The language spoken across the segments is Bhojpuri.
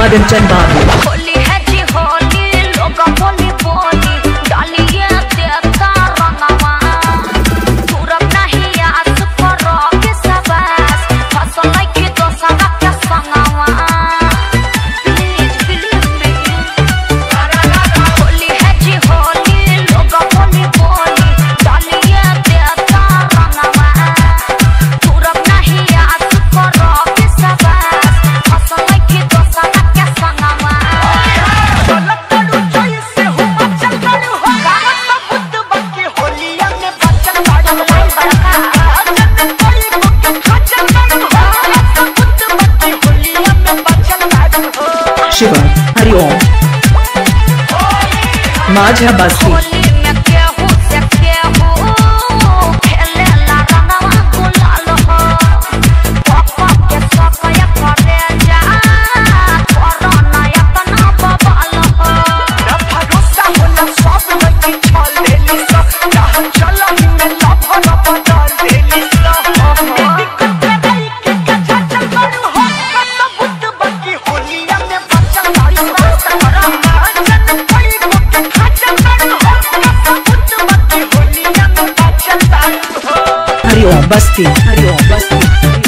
मदन चंद बाबू। होली है जी होली, लोग बोली बोली डालिए देता रंगवा, पूरब नहीं आस करो के सबस फसल की दोसरा के संगवा। प्लीज बिलीव मी, होली है जी होली, लोग बोली बोली डालिए देता रंगवा, पूरब नहीं आस करो के सबस फसल की दोसरा के संगवा। शिवा हरिओम माझा बस्ती। होली में केहू से केहू खेलेला रंगवा गुलाल हो, पापा के सकया करे जा कोरोना अपना बवाल हो। भरोसा होला सब लगी छल देली सब जहां चला ही में लभर बदल देली सब दिक्कत नहीं के कच्चा चल करू हो सब बुद्ध बाकी होलिया में बचल लाई रास्ता करा जन कोई को के खाचा करू हो सब बुद्ध बाकी होलिया में बचल लाई हो। हरिओम बस्ती, हरिओम बस्ती,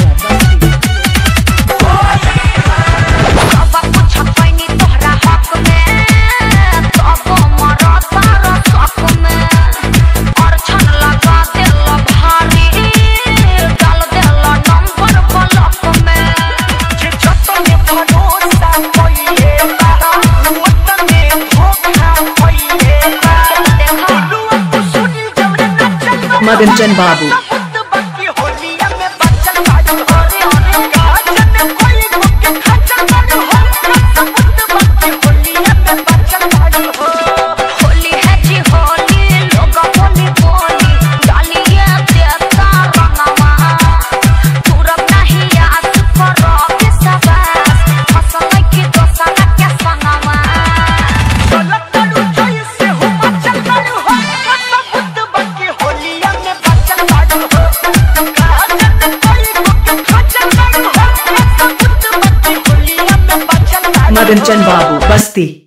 सब कुछ पैनी तोहरा हक में, तब मरा तारा शक में, अर्छन लगा दिल भारी, डाल दिल नंबर ब्लॉक में। जे जतने भरोसा पइले बा ओतने धोखा पइले बा दुआ को सुनी जमरे नचल मदन चंद बाबू। बुद्ध बाकी होलिया में बचल काजू हरे गाजन कोई के खाचा करू हो सब बुद्ध बाकी होलिया में बचल काजू हो। होली है जी होली, लोग बोली बोली डालिए देता रंगवा, पूरब नहीं आस करो के सबस फसल की दोसरा के संगवा। लटड़ू जोई से हो बचल काजू हो सब बुद्ध बाकी होलिया में बचल काजू हो गाजन कोई के खाचा करू हो सब बुद्ध बाकी होलिया में बचल काजू। मदन चंद बाबू बस्ती।